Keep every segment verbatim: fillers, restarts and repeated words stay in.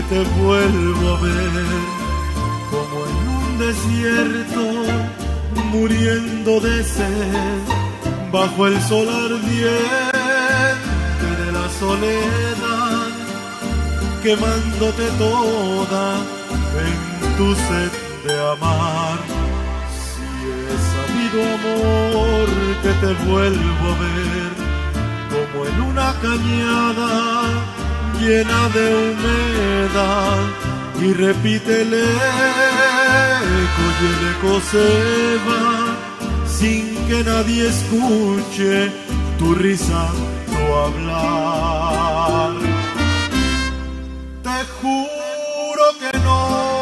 te vuelvo a ver, como en un desierto, muriendo de sed, bajo el sol ardiente de la soledad, quemándote toda en tu sed de amar. Si he sabido, amor, que te vuelvo a ver, como en una cañada llena de humedad, y repite el eco y el eco se va, sin que nadie escuche tu risa, tu hablar. Te juro que no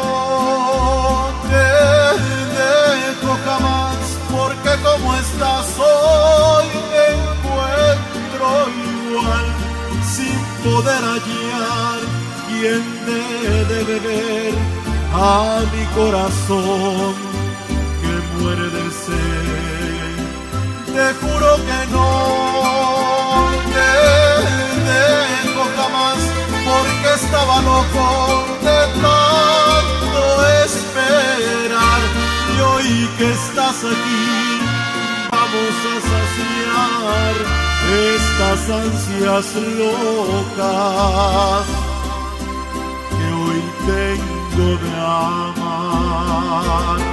te dejo jamás, porque como estás hoy me encuentro igual, sin poder hallar quien te debe ver a mi corazón que muere de sed. Te juro que no te dejo jamás, porque estaba loco de tanto esperar, y hoy que estás aquí vamos a saciar estas ansias locas que hoy tengo de amar.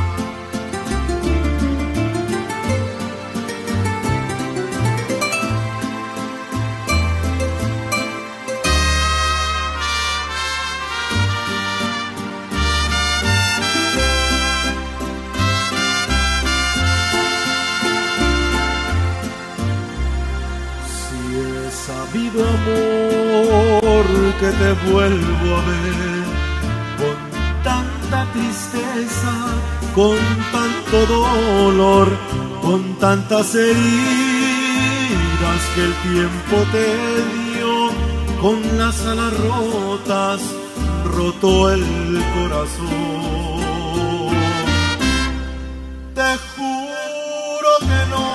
Sabido, amor, que te vuelvo a ver, con tanta tristeza, con tanto dolor, con tantas heridas que el tiempo te dio, con las alas rotas, roto el corazón. Te juro que no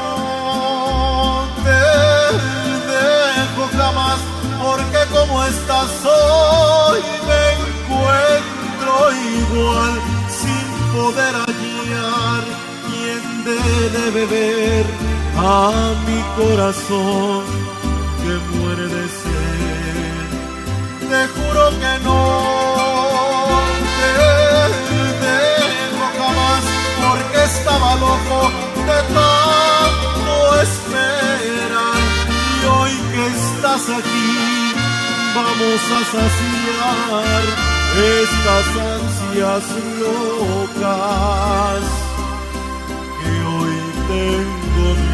jamás, porque como estás hoy me encuentro igual, sin poder hallar quien debe beber a mi corazón que muere de sed. Te juro que no te dejo jamás, porque estaba loco de tanto esperar, y hoy que estás aquí vamos a saciar estas ansias locas que hoy tengo.